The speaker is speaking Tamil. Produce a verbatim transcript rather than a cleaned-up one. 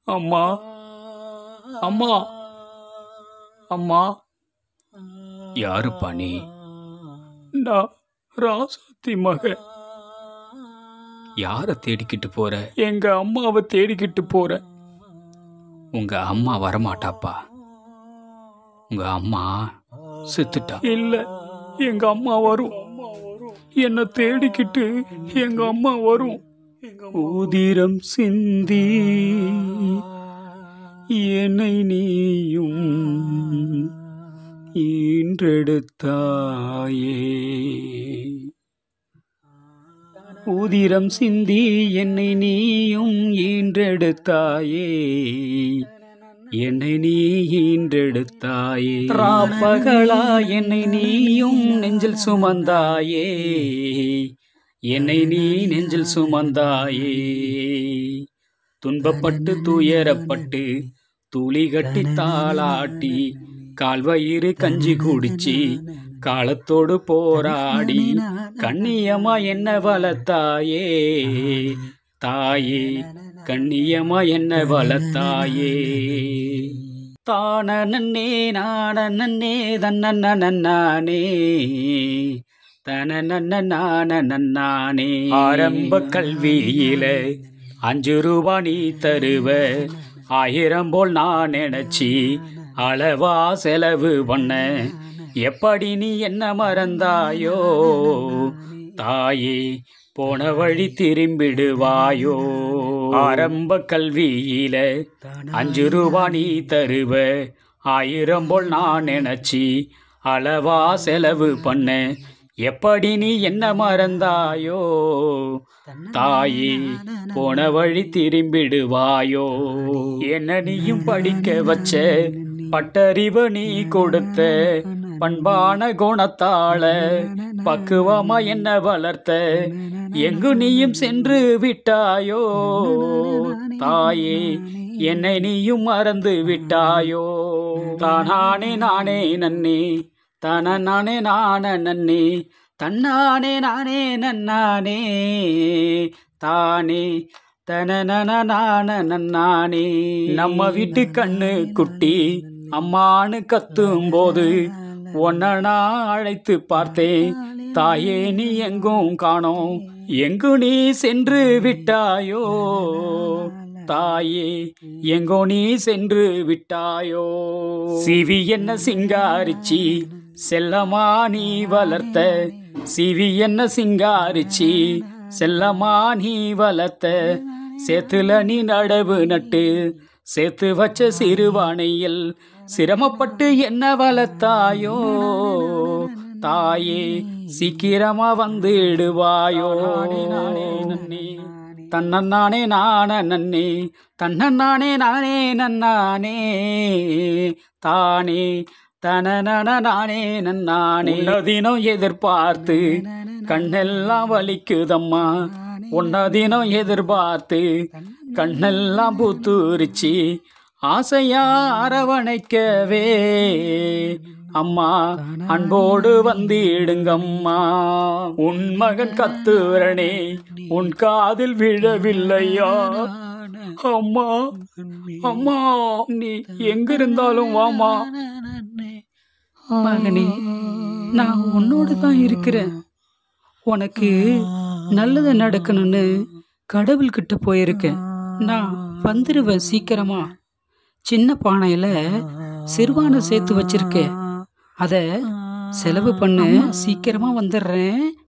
அம்மா அம்மா அம்மா. யாருப்பா நீ? நான் ராசாத்தி மகன். யாரை தேடிக்கிட்டு போற? எங்க அம்மாவை தேடிக்கிட்டு போற. உங்க அம்மா வரமாட்டாப்பா. உங்க அம்மா செத்துட்டா. இல்ல, எங்க அம்மா வரும். என்னை தேடிக்கிட்டு எங்க அம்மா வரும். உதிரம் சிந்தி என்னை நீயும் ஈன்றெடுத்தாயே. உதிரம் சிந்தி என்னை நீயும் ஈன்றெடுத்தாயே. என்னை நீ ஈன்றெடுத்தாயே. ராப்பகலா என்னை நீயும் நெஞ்சில் சுமந்தாயே. என்னை நீ நெஞ்சில் சுமந்தாயே. துன்பப்பட்டு துயரப்பட்டு துளி கட்டி தாளாட்டி கால்வயிறு கஞ்சி குடிச்சி காலத்தோடு போராடி கண்ணியமா என்ன வளர்த்தாயே. தாயே கண்ணியமா என்ன வளர்த்தாயே. தான நன்னே நான நன்னே தன்ன நன்னானே தன நன்ன நான நன்னானே. ஆரம்ப கல்வியில அஞ்சு ரூபா நீ தருவ. ஆயிரம் போல் நான் நினைச்சி அளவா செலவு பண்ண. எப்படி நீ என்ன மறந்தாயோ. தாயே போன வழி திரும்பிடுவாயோ. ஆரம்ப கல்வியில அஞ்சு ரூபா நீ தருவ. ஆயிரம் போல் நான் நினைச்சி அளவா செலவு பண்ண. எப்படி நீ என்ன மறந்தாயோ. தாயே போன வழி திரும்பிடுவாயோ. என்ன நீயும் படிக்க வச்ச பட்டறிவு நீ கொடுத்த. பண்பான குணத்தாள பக்குவமா என்ன வளர்த்த. எங்கு நீயும் சென்று விட்டாயோ. தாயே என்னை நீயும் மறந்து விட்டாயோ. தானானே நானே நன்னே தன நானே நான நன்னே தன்னானே நானே நன்னானே தானே தன நான நன்னானே. நம்ம வீட்டு கண்ணு குட்டி அம்மானு கத்தும் போது உன்னை நான் அழைத்து பார்த்தேன். தாயே நீ எங்கும் காணோம். எங்கு நீ சென்று விட்டாயோ. தாயே எங்கோ நீ சென்று விட்டாயோ. சிவி என்ன சிங்காரிச்சி செல்லமா நீ வளர்த்த. சிவி என்ன சிங்காரிச்சி செல்லமா நீ வளர்த்த. சேத்துல நீ நடவு நட்டு சேர்த்து வச்ச சிறுவானையில் சிரமப்பட்டு என்ன வளர்த்தாயோ. தாயே சீக்கிரமா வந்துடுவாயோ. தன்னே நான நன்னே தன்னே நானே நன்னானே தானே தன நானே நன்னானே. தினம் எதிர்பார்த்து கண்ணெல்லாம் வலிக்குதம்மா. உன்ன தினம் எதிர்பார்த்து கண்ணெல்லாம் பூத்துரிச்சி ஆசையா அரவணைக்கவே. அம்மா அன்போடு வந்திடுங்கம்மா. உன் மகன் கத்துறனே உன் காதில் விழவில்லையா. அம்மா அம்மா நீ எங்க இருந்தாலும் வாமா. மகனே நான் உன்னோடு தான் இருக்கிறேன். உனக்கு நல்லது நடக்கணும்னு கடவுள்கிட்ட போயிருக்கேன். நான் வந்துடுவேன் சீக்கிரமா. சின்ன பானையில சிறுவானை சேர்த்து வச்சிருக்கேன். அதை செலவு பண்ண சீக்கிரமா வந்துடுறேன்.